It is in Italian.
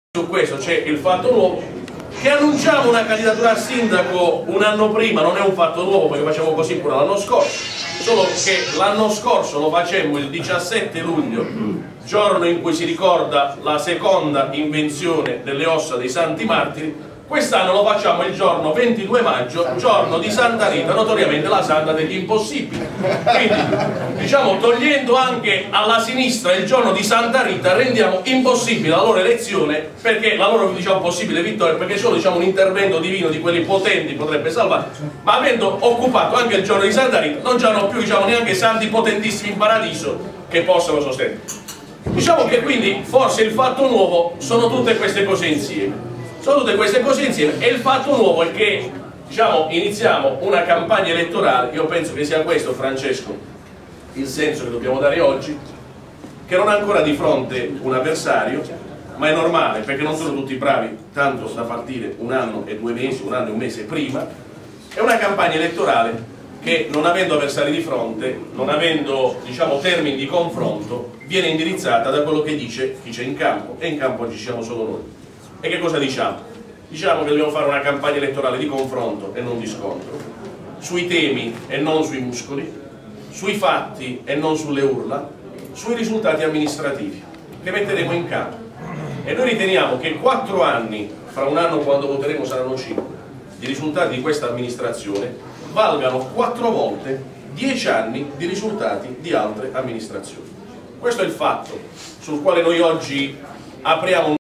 Su questo c'è il fatto nuovo che annunciamo una candidatura a sindaco un anno prima. Non è un fatto nuovo perché facciamo così pure l'anno scorso, solo che l'anno scorso lo facemmo il 17 luglio, giorno in cui si ricorda la seconda invenzione delle ossa dei Santi Martiri. Quest'anno lo facciamo il giorno 22 maggio, giorno di Santa Rita, notoriamente la santa degli impossibili. Quindi, diciamo, togliendo anche alla sinistra il giorno di Santa Rita, rendiamo impossibile la loro elezione, perché la loro, diciamo, possibile vittoria, perché solo, diciamo, un intervento divino di quelli potenti potrebbe salvare, ma avendo occupato anche il giorno di Santa Rita, non c'hanno più, diciamo, neanche santi potentissimi in paradiso che possano sostenere. Diciamo che quindi forse il fatto nuovo sono tutte queste cose insieme. E il fatto nuovo è che, diciamo, iniziamo una campagna elettorale. Io penso che sia questo, Francesco, il senso che dobbiamo dare oggi, che non ha ancora di fronte un avversario, ma è normale perché non sono tutti bravi tanto da partire un anno e 2 mesi, un anno e un mese prima. È una campagna elettorale che, non avendo avversari di fronte, non avendo, diciamo, termini di confronto, viene indirizzata da quello che dice chi c'è in campo, e in campo oggi siamo solo noi. E che cosa diciamo? Diciamo che dobbiamo fare una campagna elettorale di confronto e non di scontro, sui temi e non sui muscoli, sui fatti e non sulle urla, sui risultati amministrativi che metteremo in campo. E noi riteniamo che 4 anni, fra un anno quando voteremo saranno 5, i risultati di questa amministrazione valgano 4 volte 10 anni di risultati di altre amministrazioni. Questo è il fatto sul quale noi oggi apriamo un